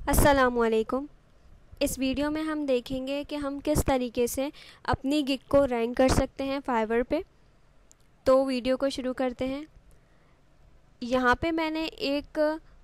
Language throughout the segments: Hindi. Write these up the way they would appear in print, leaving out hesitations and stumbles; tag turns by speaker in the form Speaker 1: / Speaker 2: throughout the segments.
Speaker 1: अस्सलामुअलैकुम। इस वीडियो में हम देखेंगे कि हम किस तरीके से अपनी गिग को रैंक कर सकते हैं फाइवर पे। तो वीडियो को शुरू करते हैं। यहाँ पे मैंने एक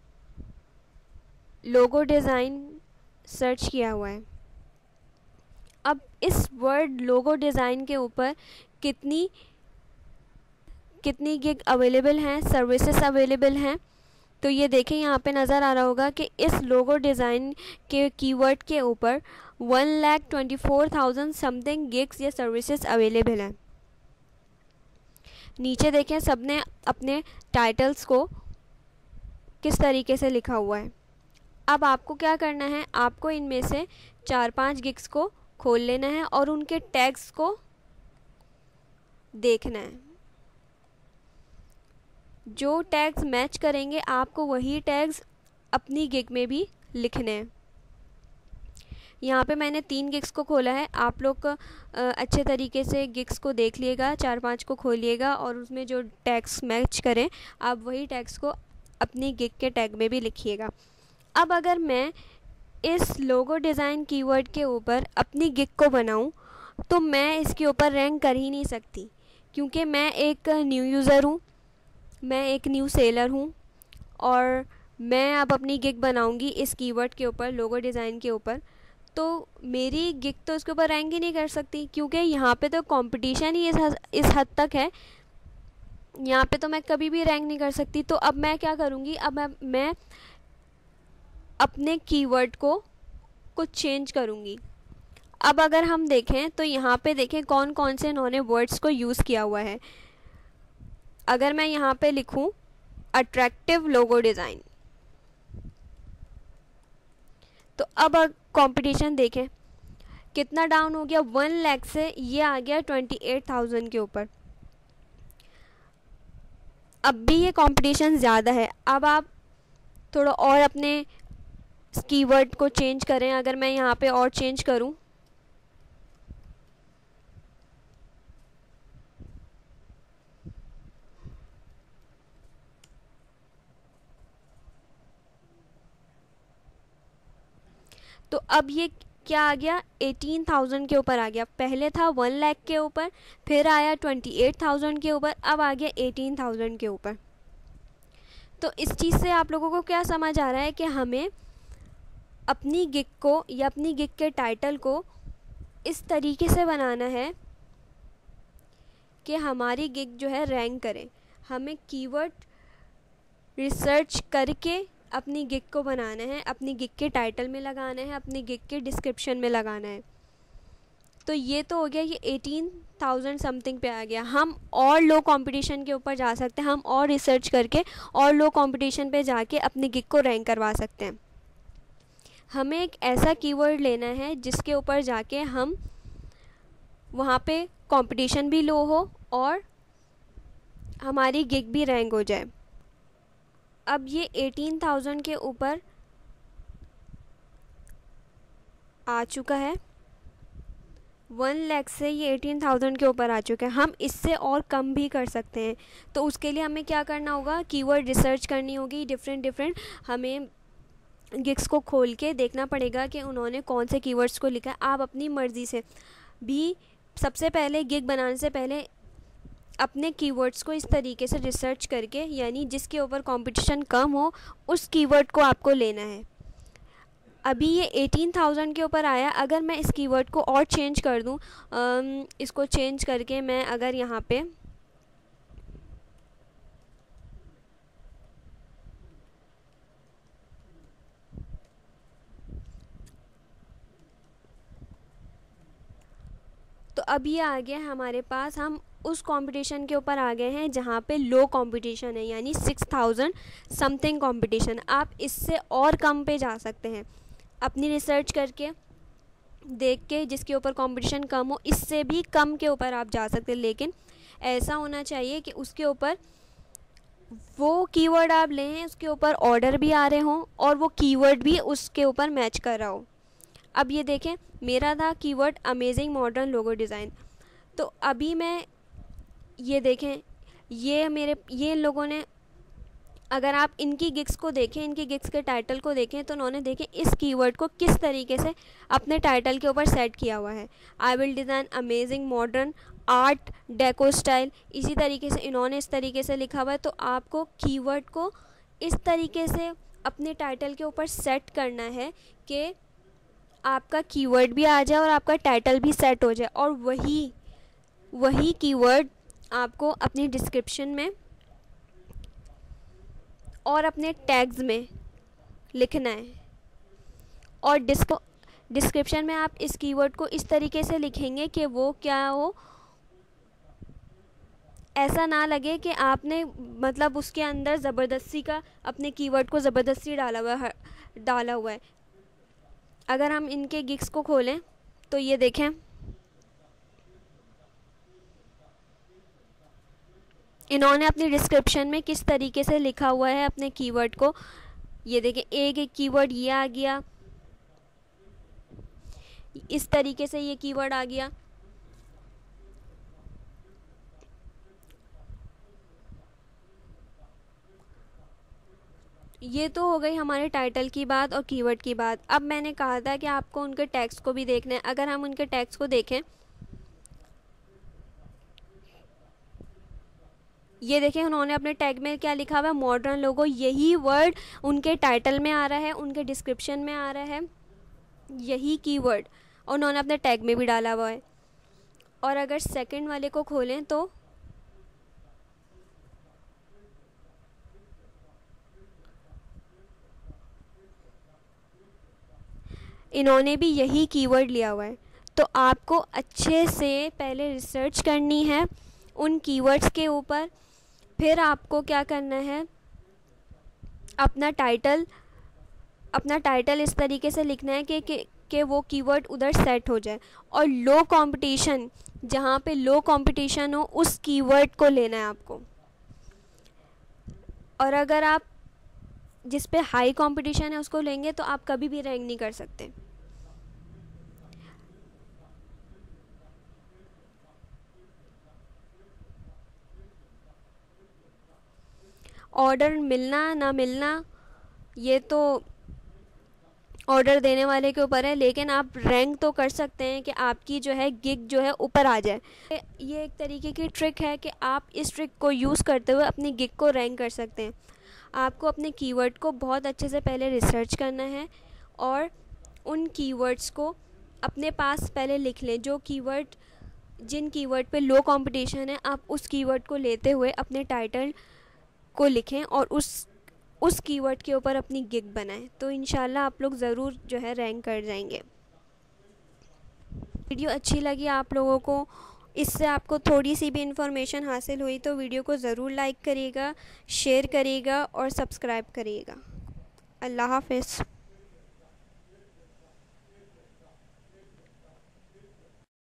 Speaker 1: लोगो डिज़ाइन सर्च किया हुआ है। अब इस वर्ड लोगो डिज़ाइन के ऊपर कितनी कितनी गिग अवेलेबल हैं, सर्विसेज अवेलेबल हैं। तो ये देखें, यहाँ पे नज़र आ रहा होगा कि इस लोगो डिज़ाइन के कीवर्ड के ऊपर 1,24,000 समथिंग गिग्स या सर्विसेज अवेलेबल हैं। नीचे देखें, सबने अपने टाइटल्स को किस तरीके से लिखा हुआ है। अब आपको क्या करना है, आपको इनमें से 4-5 गिग्स को खोल लेना है और उनके टैग्स को देखना है। जो टैग्स मैच करेंगे आपको वही टैग्स अपनी गिग में भी लिखने हैं। यहाँ पे मैंने 3 गिग्स को खोला है। आप लोग अच्छे तरीके से गिग्स को देख लिएगा, 4-5 को खोलिएगा और उसमें जो टैग्स मैच करें आप वही टैग्स को अपनी गिग के टैग में भी लिखिएगा। अब अगर मैं इस लोगो डिज़ाइन कीवर्ड के ऊपर अपनी गिग को बनाऊँ तो मैं इसके ऊपर रैंक कर ही नहीं सकती, क्योंकि मैं एक न्यू यूज़र हूँ, मैं एक न्यू सेलर हूँ और मैं अब अपनी गिग बनाऊँगी इस कीवर्ड के ऊपर, लोगो डिज़ाइन के ऊपर। तो मेरी गिग तो इसके ऊपर रैंक ही नहीं कर सकती, क्योंकि यहाँ पे तो कंपटीशन ही इस हद तक है। यहाँ पे तो मैं कभी भी रैंक नहीं कर सकती। तो अब मैं क्या करूँगी, अब मैं अपने कीवर्ड को कुछ चेंज करूँगी। अब अगर हम देखें तो यहाँ पे देखें कौन कौन से इन्होंने वर्ड्स को यूज़ किया हुआ है। अगर मैं यहाँ पे लिखूँ अट्रैक्टिव लोगो डिज़ाइन, तो अब कंपटीशन देखें कितना डाउन हो गया, 1 लाख से ये आ गया 28,000 के ऊपर। अब भी ये कंपटीशन ज़्यादा है। अब आप थोड़ा और अपने कीवर्ड को चेंज करें। अगर मैं यहाँ पे और चेंज करूँ, तो अब ये क्या आ गया, 18,000 के ऊपर आ गया। पहले था 1 लाख के ऊपर, फिर आया 28,000 के ऊपर, अब आ गया 18,000 के ऊपर। तो इस चीज़ से आप लोगों को क्या समझ आ रहा है कि हमें अपनी गिग को या अपनी गिग के टाइटल को इस तरीके से बनाना है कि हमारी गिग जो है रैंक करे। हमें कीवर्ड रिसर्च करके अपनी गिग को बनाना है, अपनी गिग के टाइटल में लगाना है, अपनी गिग के डिस्क्रिप्शन में लगाना है। तो ये तो हो गया, ये 18,000 समथिंग पे आ गया। हम और लो कंपटीशन के ऊपर जा सकते हैं, हम और रिसर्च करके और लो कंपटीशन पे जाके अपनी गिग को रैंक करवा सकते हैं। हमें एक ऐसा कीवर्ड लेना है जिसके ऊपर जाके हम वहाँ पे कंपटीशन भी लो हो और हमारी गिग भी रैंक हो जाए। अब ये 18,000 के ऊपर आ चुका है, 1 लाख से ये 18,000 के ऊपर आ चुका है। हम इससे और कम भी कर सकते हैं। तो उसके लिए हमें क्या करना होगा, कीवर्ड रिसर्च करनी होगी। डिफरेंट हमें गिग्स को खोल के देखना पड़ेगा कि उन्होंने कौन से कीवर्ड्स को लिखा है। आप अपनी मर्ज़ी से भी सबसे पहले गिग बनाने से पहले अपने कीवर्ड्स को इस तरीके से रिसर्च करके, यानी जिसके ऊपर कंपटीशन कम हो उस कीवर्ड को आपको लेना है। अभी ये 18,000 के ऊपर आया। अगर मैं इस कीवर्ड को और चेंज कर दूँ, इसको चेंज करके मैं अगर यहाँ पे तो अब ये आ गया हमारे पास, हम उस कंपटीशन के ऊपर आ गए हैं जहाँ पे लो कंपटीशन है, यानी 6,000 समथिंग कंपटीशन। आप इससे और कम पे जा सकते हैं अपनी रिसर्च करके, देख के जिसके ऊपर कंपटीशन कम हो, इससे भी कम के ऊपर आप जा सकते हैं। लेकिन ऐसा होना चाहिए कि उसके ऊपर वो कीवर्ड आप ले हैं, उसके ऊपर ऑर्डर भी आ रहे हों और वो कीवर्ड भी उसके ऊपर मैच कर रहा हो। अब ये देखें, मेरा था keyword amazing modern logo design. तो अभी मैं ये देखें, ये लोगों ने अगर आप इनकी गिग्स को देखें, इनकी गिग्स के टाइटल को देखें, तो उन्होंने देखें इस कीवर्ड को किस तरीके से अपने टाइटल के ऊपर सेट किया हुआ है। I will design amazing modern art deco style, इसी तरीके से इन्होंने इस तरीके से लिखा हुआ है। तो आपको कीवर्ड को इस तरीके से अपने टाइटल के ऊपर सेट करना है कि आपका कीवर्ड भी आ जाए और आपका टाइटल भी सेट हो जाए, और वही कीवर्ड आपको अपनी डिस्क्रिप्शन में और अपने टैग्स में लिखना है। और डिस्क्रिप्शन में आप इस कीवर्ड को इस तरीके से लिखेंगे कि वो क्या हो, ऐसा ना लगे कि आपने मतलब उसके अंदर ज़बरदस्ती का अपने कीवर्ड को ज़बरदस्ती डाला हुआ है। अगर हम इनके गिग्स को खोलें तो ये देखें, इन्होंने अपनी डिस्क्रिप्शन में किस तरीके से लिखा हुआ है अपने कीवर्ड को। ये देखें, एक कीवर्ड ये आ गया, इस तरीके से ये कीवर्ड आ गया। ये तो हो गई हमारे टाइटल की बात और कीवर्ड की बात। अब मैंने कहा था कि आपको उनके टैग्स को भी देखना है। अगर हम उनके टैग्स को देखें, ये देखें उन्होंने अपने टैग में क्या लिखा हुआ है, मॉडर्न लोगो। यही वर्ड उनके टाइटल में आ रहा है, उनके डिस्क्रिप्शन में आ रहा है, यही कीवर्ड उन्होंने अपने टैग में भी डाला हुआ है। और अगर सेकंड वाले को खोलें तो इन्होंने भी यही कीवर्ड लिया हुआ है। तो आपको अच्छे से पहले रिसर्च करनी है उन कीवर्ड्स के ऊपर, फिर आपको क्या करना है, अपना टाइटल इस तरीके से लिखना है कि वो कीवर्ड उधर सेट हो जाए। और लो कंपटीशन, जहाँ पे लो कंपटीशन हो उस कीवर्ड को लेना है आपको। और अगर आप जिस पे हाई कंपटीशन है उसको लेंगे तो आप कभी भी रैंक नहीं कर सकते। ऑर्डर मिलना ना मिलना ये तो ऑर्डर देने वाले के ऊपर है, लेकिन आप रैंक तो कर सकते हैं कि आपकी जो है गिग जो है ऊपर आ जाए। ये एक तरीके की ट्रिक है कि आप इस ट्रिक को यूज़ करते हुए अपनी गिग को रैंक कर सकते हैं। आपको अपने कीवर्ड को बहुत अच्छे से पहले रिसर्च करना है और उन कीवर्ड्स को अपने पास पहले लिख लें। जिन कीवर्ड पे लो कंपटीशन है, आप उस कीवर्ड को लेते हुए अपने टाइटल को लिखें और उस कीवर्ड के ऊपर अपनी गिग बनाएं। तो इंशाल्लाह आप लोग ज़रूर जो है रैंक कर जाएंगे। वीडियो अच्छी लगी आप लोगों को, इससे आपको थोड़ी सी भी इन्फॉर्मेशन हासिल हुई तो वीडियो को ज़रूर लाइक करिएगा, शेयर करिएगा और सब्सक्राइब करिएगा। अल्लाह हाफ़िज़।